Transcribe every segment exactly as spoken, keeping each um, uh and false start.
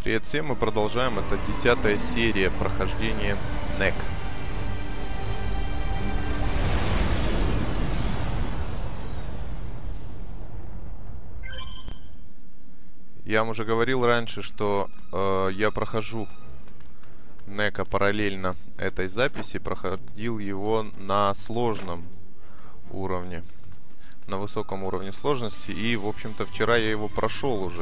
Привет всем, мы продолжаем. Это десятая серия прохождения нэк. Я вам уже говорил раньше, что э, я прохожу нэка параллельно этой записи. Проходил его на сложном уровне. На высоком уровне сложности. И, в общем-то, вчера я его прошел уже.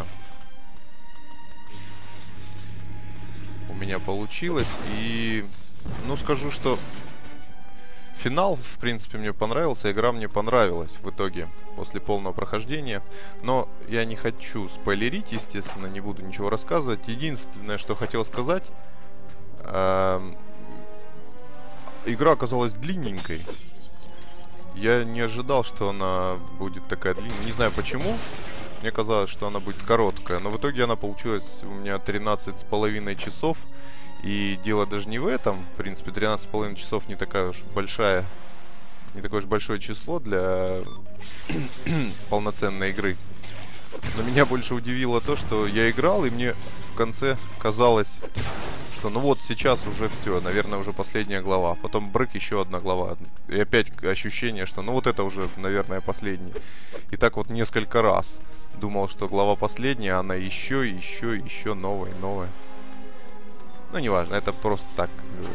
У меня получилось. И, ну, скажу, что финал, в принципе, мне понравился. Игра мне понравилась в итоге, после полного прохождения. Но я не хочу спойлерить, естественно, не буду ничего рассказывать. Единственное, что хотел сказать, э, игра оказалась длинненькой. Я не ожидал, что она будет такая длинная. Не знаю почему. Мне казалось, что она будет короткая. Но в итоге она получилась у меня тринадцать с половиной часов. И дело даже не в этом. В принципе, тринадцать с половиной часов не такая уж большая, не такое уж большое число для полноценной игры. Но меня больше удивило то, что я играл, и мне в конце казалось, что ну вот сейчас уже все, наверное, уже последняя глава. Потом брык, еще одна глава. И опять ощущение, что ну вот это уже, наверное, последняя. И так вот несколько раз думал, что глава последняя, она еще, еще, еще новая, новая. Ну, неважно, это просто так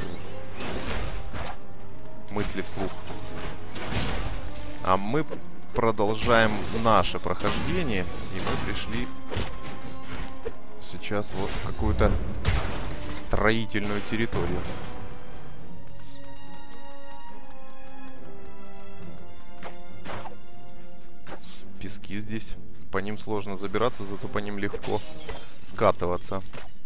э, мысли вслух. А мы продолжаем наше прохождение. И мы пришли сейчас вот в какую-то строительную территорию. Пески здесь. По ним сложно забираться, зато по ним легко скатываться.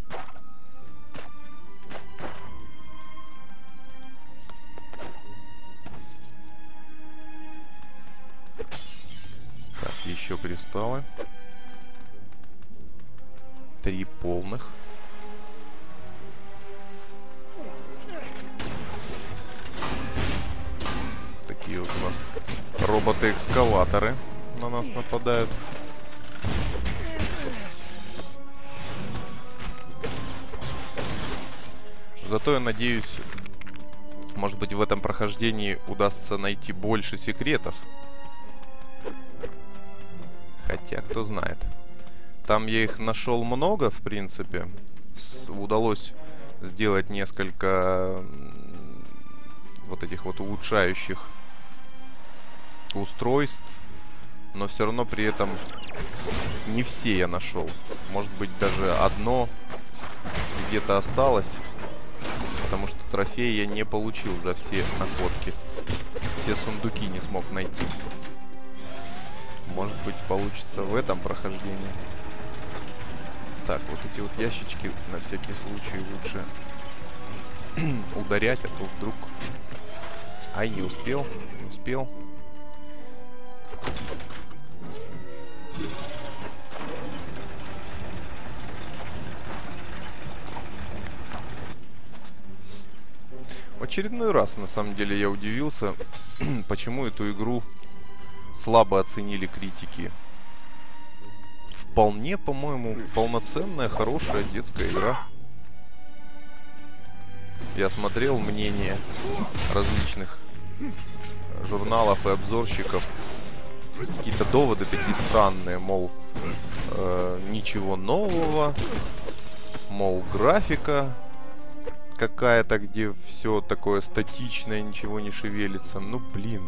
Так, еще кристаллы. Три полных. Такие вот у нас роботы-экскаваторы на нас нападают. Зато я надеюсь, может быть, в этом прохождении удастся найти больше секретов. Хотя, кто знает. Там я их нашел много, в принципе. С удалось сделать несколько вот этих вот улучшающих устройств. Но все равно при этом не все я нашел. Может быть, даже одно где-то осталось. Потому что трофеи я не получил за все находки. Все сундуки не смог найти. Может быть, получится в этом прохождении. Так, вот эти вот ящички на всякий случай лучше ударять, а то вдруг... Ай, не успел, не успел. В очередной раз, на самом деле, я удивился, почему эту игру слабо оценили критики. Вполне, по-моему, полноценная, хорошая детская игра. Я смотрел мнения различных журналов и обзорщиков. Какие-то доводы такие странные, мол, э, ничего нового, мол, графика какая-то, где все такое статичное, ничего не шевелится. Ну, блин.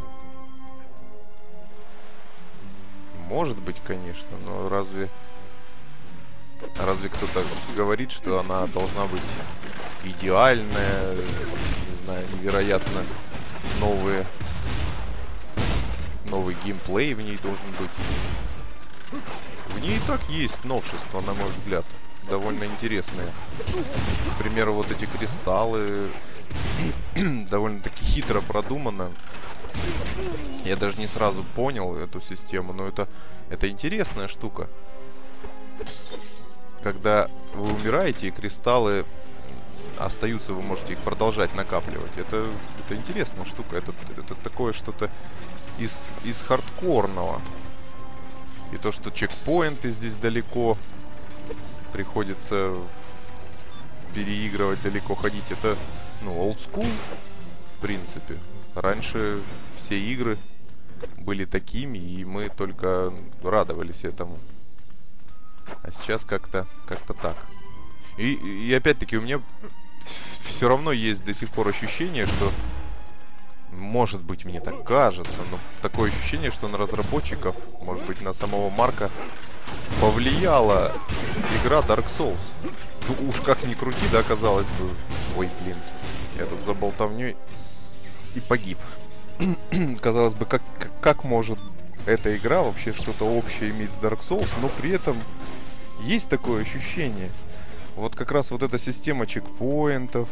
Может быть, конечно, но разве... Разве кто-то говорит, что она должна быть идеальная, не знаю, невероятно новые... Новый геймплей в ней должен быть. В ней и так есть новшества, на мой взгляд. Довольно интересные. К примеру, вот эти кристаллы довольно-таки хитро продумано. Я даже не сразу понял эту систему, но это, это интересная штука. Когда вы умираете, и кристаллы остаются, вы можете их продолжать накапливать. Это, это интересная штука. Это, это такое что-то из, из хардкорного. И то, что чекпоинты здесь далеко, приходится переигрывать, далеко ходить. Это, ну, old school, в принципе. Раньше все игры были такими, и мы только радовались этому. А сейчас как-то как-то так. И, и опять-таки у меня все равно есть до сих пор ощущение, что, может быть, мне так кажется, но такое ощущение, что на разработчиков, может быть, на самого Марка повлияла игра Dark Souls. Ну, уж как ни крути, да, казалось бы. Ой, блин, я тут за болтовней и погиб. Казалось бы, как, как, как может эта игра вообще что-то общее иметь с Dark Souls, но при этом есть такое ощущение. Вот как раз вот эта система чекпоинтов,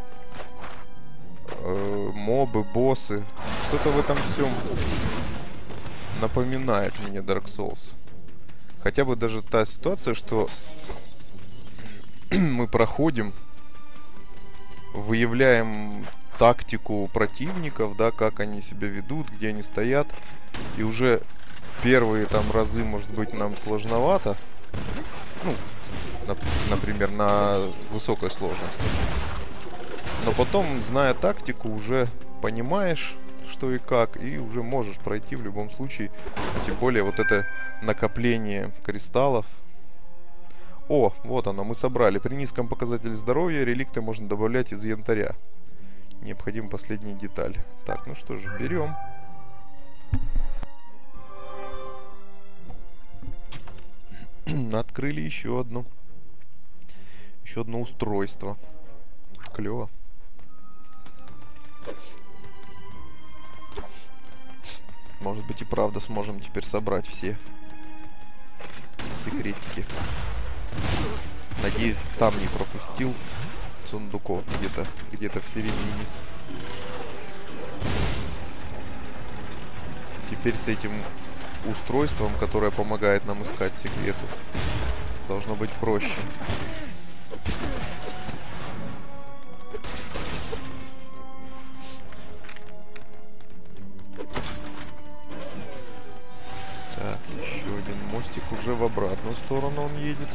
э, мобы, боссы, что-то в этом всем напоминает мне Dark Souls. Хотя бы даже та ситуация, что мы проходим, выявляем тактику противников, да, как они себя ведут, где они стоят. И уже первые там разы, может быть, нам сложновато. Ну, на, например, на высокой сложности. Но потом, зная тактику, уже понимаешь, что и как, и уже можешь пройти в любом случае. Тем более вот это накопление кристаллов. О, вот оно, мы собрали. При низком показателе здоровья реликты можно добавлять из янтаря. Необходима последняя деталь. Так, ну что же, берем. Открыли еще одну. Еще одно устройство. Клево. Может быть и правда сможем теперь собрать все секретики. Надеюсь, там не пропустил сундуков где-то, где-то в середине. Теперь с этим устройством, которое помогает нам искать секреты, должно быть проще. Так, еще один мостик, уже в обратную сторону он едет.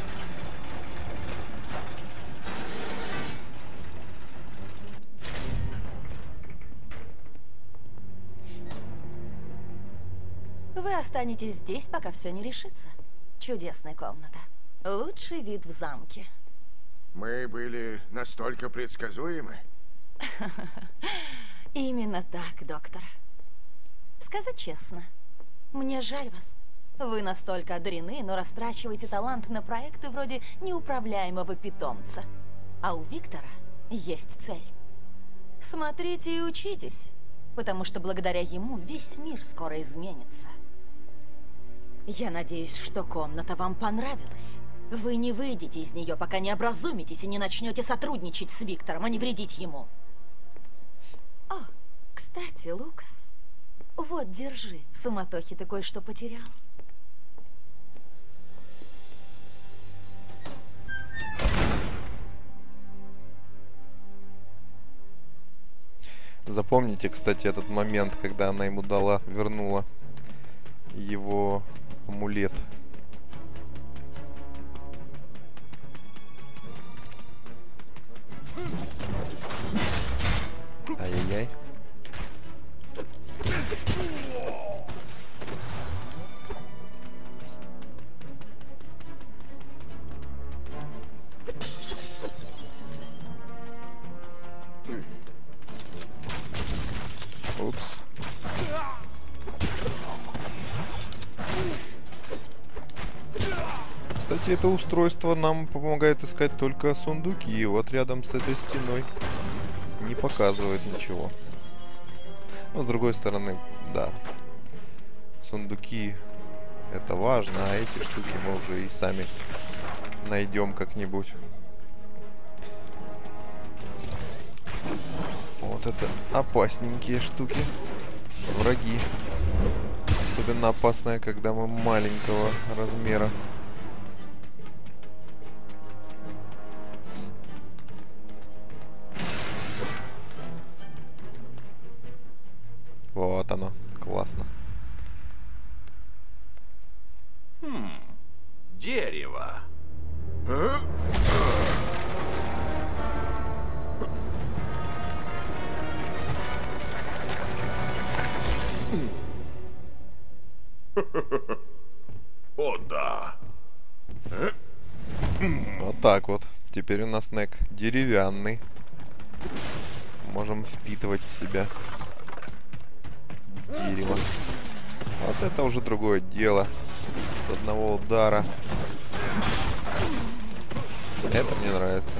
Вы останетесь здесь, пока все не решится. Чудесная комната. Лучший вид в замке. Мы были настолько предсказуемы. Именно так, доктор. Сказать честно, мне жаль вас. Вы настолько одарены, но растрачиваете талант на проекты вроде неуправляемого питомца. А у Виктора есть цель. Смотрите и учитесь, потому что благодаря ему весь мир скоро изменится. Я надеюсь, что комната вам понравилась. Вы не выйдете из нее, пока не образумитесь и не начнете сотрудничать с Виктором, а не вредить ему. О, кстати, Лукас, вот, держи. В суматохе ты кое-что потерял. Запомните, кстати, этот момент, когда она ему дала, вернула его амулет. Ай-яй-яй. Упс. Кстати, это устройство нам помогает искать только сундуки. Вот рядом с этой стеной не показывает ничего. Но с другой стороны, да, сундуки это важно, а эти штуки мы уже и сами найдем как-нибудь. Вот это опасненькие штуки. Враги. Особенно опасные, когда мы маленького размера. Вот оно. Классно. Хм. Дерево. А? О, да. Вот так вот. Теперь у нас Нек деревянный. Можем впитывать в себя дерево. Вот это уже другое дело. С одного удара. Это мне нравится.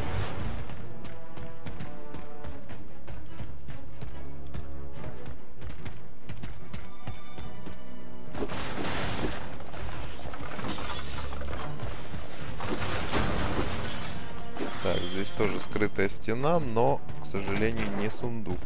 Так, здесь тоже скрытая стена, но, к сожалению, не сундук.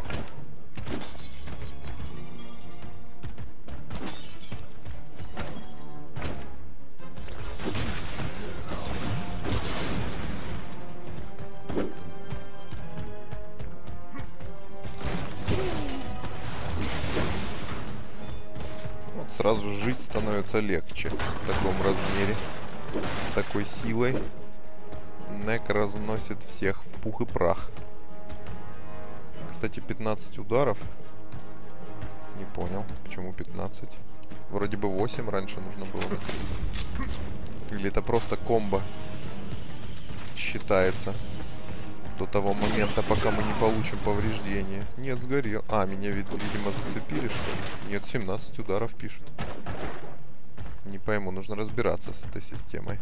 Вот сразу жить становится легче в таком размере, с такой силой. Нек разносит всех в пух и прах. Кстати, пятнадцать ударов. Не понял, почему пятнадцать. Вроде бы восемь раньше нужно было. Или это просто комбо считается до того момента, пока мы не получим повреждения. Нет, сгорел. А, меня, видимо, зацепили, что ли? Нет, семнадцать ударов пишут. Не пойму, нужно разбираться с этой системой.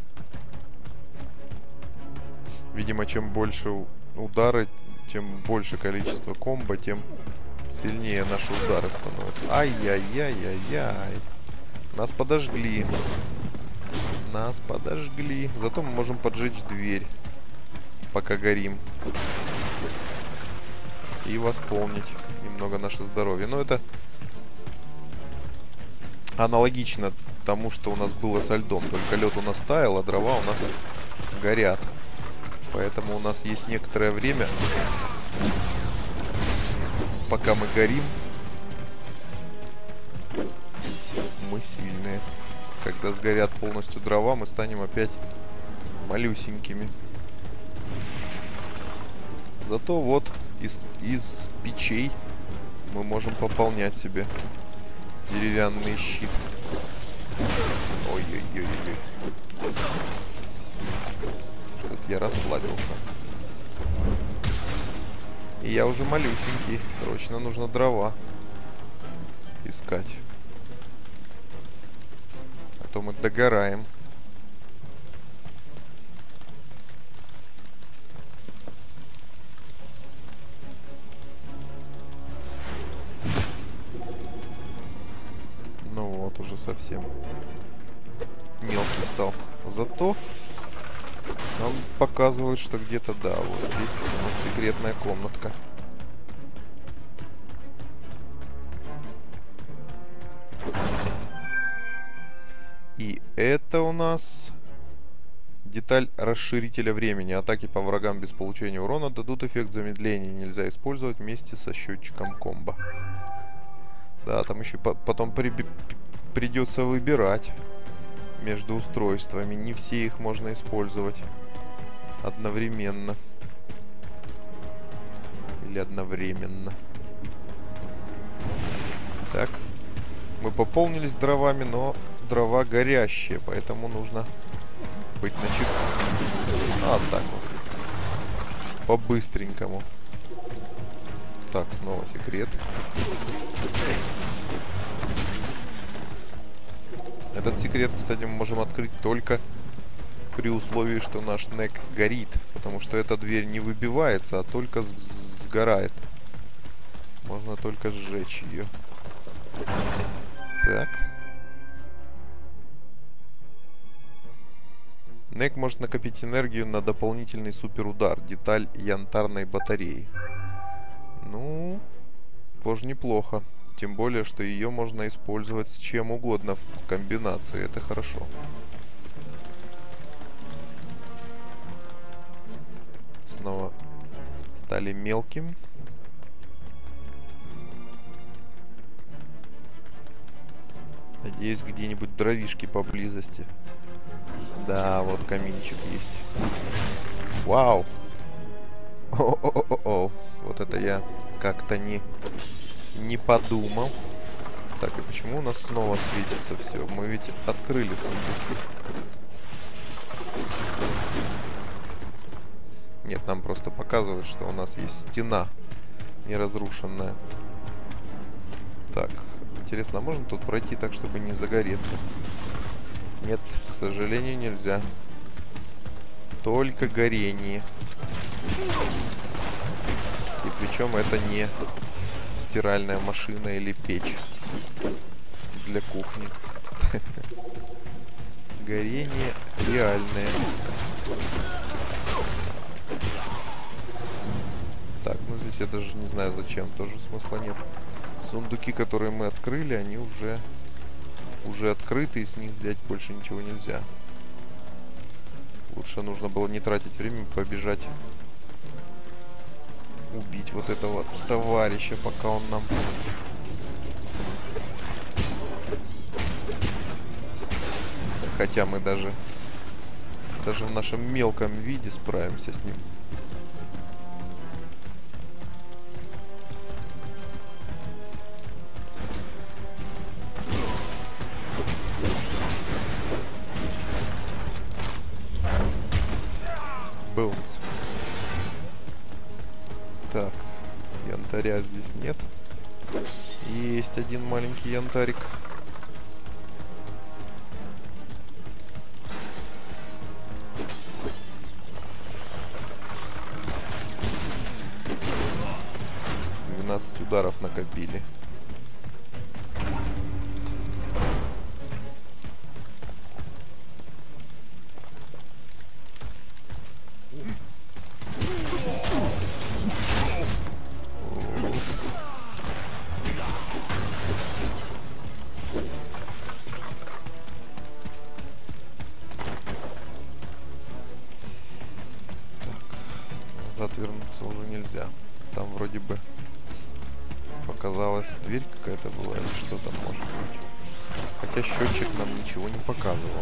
Видимо, чем больше удары, тем больше количество комбо, тем сильнее наши удары становятся. Ай-яй-яй-яй-яй. Нас подожгли. Нас подожгли. Зато мы можем поджечь дверь, пока горим. И восполнить немного наше здоровье. Но это аналогично тому, что у нас было со льдом. Только лед у нас таял, а дрова у нас горят. Поэтому у нас есть некоторое время, пока мы горим, мы сильные. Когда сгорят полностью дрова, мы станем опять малюсенькими. Зато вот из, из печей мы можем пополнять себе деревянный щит. Ой-ой-ой-ой. Я расслабился. И я уже малюсенький. Срочно нужно дрова искать. А то мы догораем. Ну вот, уже совсем мелкий стал. Зато нам показывают, что где-то, да, вот здесь вот у нас секретная комнатка. И это у нас деталь расширителя времени. Атаки по врагам без получения урона дадут эффект замедления. Нельзя использовать вместе со счетчиком комбо. Да, там еще по потом при придется выбирать между устройствами. Не все их можно использовать одновременно. Или одновременно. Так. Мы пополнились дровами, но дрова горящие, поэтому нужно быть начеку. А, так вот. По-быстренькому. Так, снова секрет. Этот секрет, кстати, мы можем открыть только при условии, что наш Нек горит. Потому что эта дверь не выбивается, а только сгорает. Можно только сжечь ее. Так. Нек может накопить энергию на дополнительный суперудар. Деталь янтарной батареи. Ну, тоже неплохо. Тем более, что ее можно использовать с чем угодно в комбинации. Это хорошо. Снова стали мелким. Надеюсь, где-нибудь дровишки поблизости. Да, вот каминчик есть. Вау! О-о-о-о-о! Вот это я как-то не... не подумал. Так, и почему у нас снова светится все? Мы ведь открыли сундуки. Нет, нам просто показывают, что у нас есть стена неразрушенная. Так, интересно, а можно тут пройти так, чтобы не загореться? Нет, к сожалению, нельзя. Только горение. И причем это не стиральная машина или печь для кухни. Горение реальное. Так, ну здесь я даже не знаю зачем, тоже смысла нет. Сундуки, которые мы открыли, они уже уже открыты, и с них взять больше ничего нельзя. Лучше нужно было не тратить время, побежать убить вот этого товарища, пока он нам... Хотя мы даже даже в нашем мелком виде справимся с ним. Бонус. Так, янтаря здесь нет. Есть один маленький янтарик. двенадцать ударов накопили. Отвернуться уже нельзя. Там вроде бы показалась дверь какая-то была или что там может быть. Хотя счетчик нам ничего не показывал.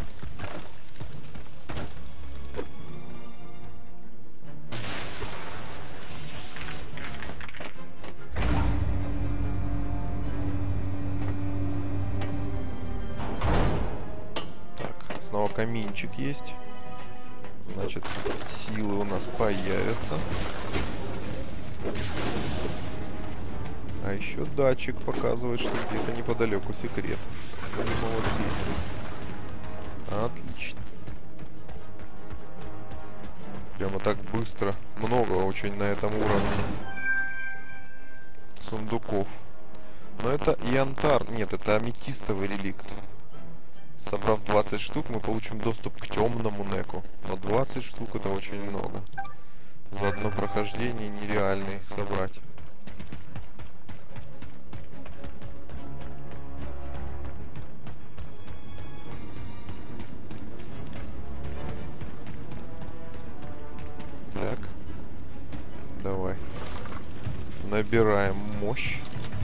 Так, снова каминчик есть. Значит, силы у нас появятся. А еще датчик показывает, что где-то неподалеку секрет. Видимо, вот здесь. Отлично. Прямо так быстро. Много очень на этом уровне сундуков. Но это янтар. Нет, это аметистовый реликт. Собрав двадцать штук, мы получим доступ к темному неку. Но двадцать штук это очень много. За одно прохождение нереально их собрать. Так. Давай. Набираем мощь.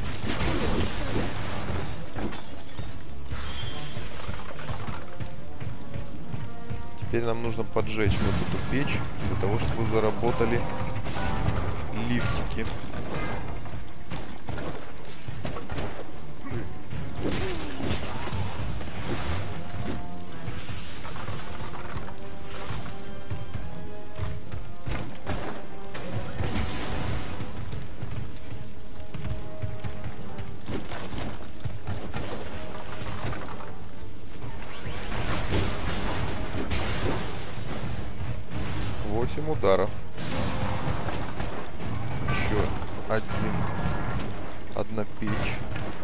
Теперь нам нужно поджечь вот эту печь, для того, чтобы заработали лифтики. восемь ударов. Еще один. Одна печь.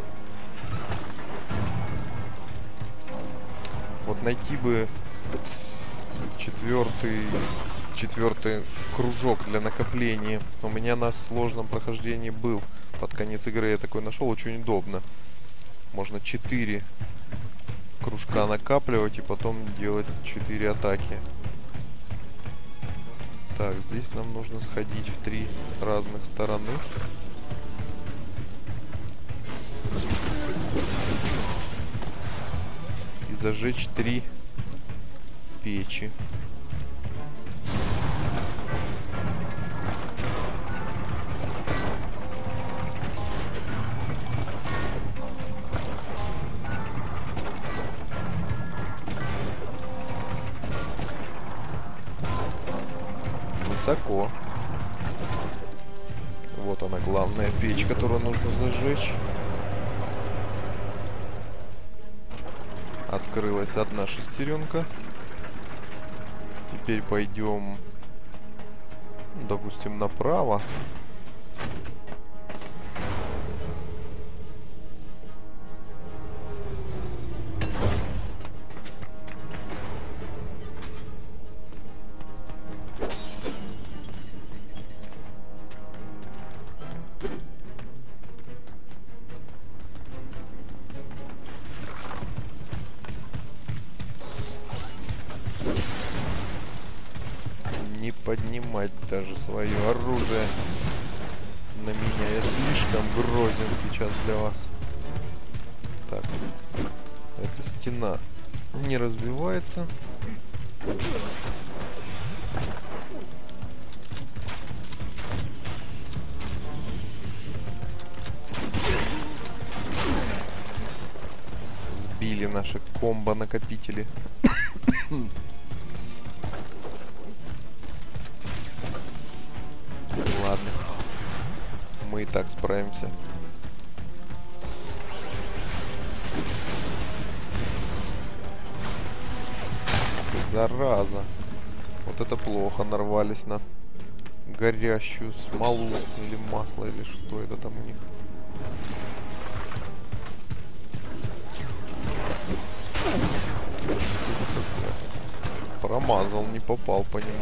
Вот найти бы четвертый, четвертый кружок для накопления. У меня на сложном прохождении был. Под конец игры я такой нашел. Очень удобно. Можно четыре кружка накапливать и потом делать четыре атаки. Так, здесь нам нужно сходить в три разных стороны. И зажечь три печи. высоко. Вот она, главная печь, которую нужно зажечь. Открылась одна шестеренка. Теперь пойдем, допустим, направо. Не поднимать даже свое оружие на меня. Я слишком грозен сейчас для вас. Так, эта стена не разбивается. Сбили наши комбо-накопители. Ладно, мы и так справимся. Зараза. Вот это плохо, нарвались на горящую смолу или масло, или что это там у них. Промазал, не попал по нему.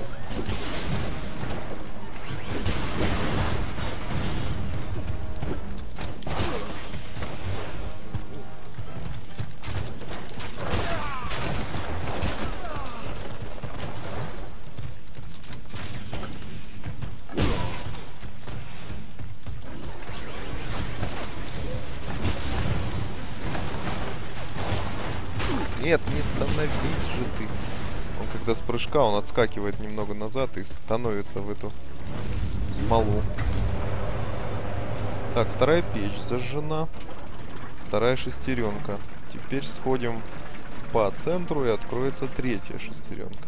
Нет, не становись же ты. Он когда с прыжка, он отскакивает немного назад и становится в эту смолу. Так, вторая печь зажжена. Вторая шестеренка. Теперь сходим по центру и откроется третья шестеренка.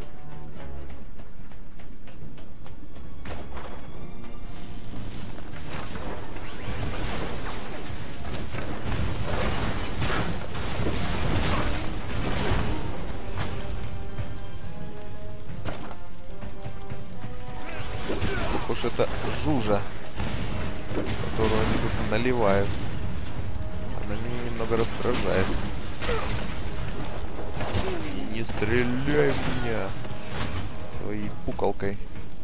Уж это жужа, которую они тут наливают. Она меня немного раздражает. Не стреляй в меня своей пукалкой.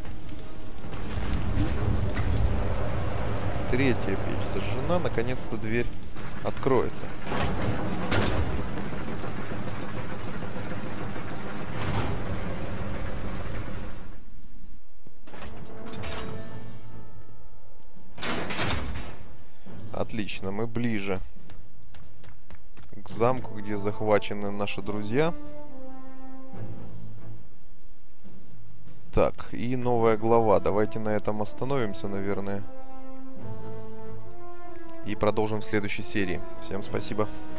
Третья печь зажжена. Наконец-то дверь откроется. Отлично, мы ближе к замку, где захвачены наши друзья. Так, и новая глава. Давайте на этом остановимся, наверное. И продолжим в следующей серии. Всем спасибо.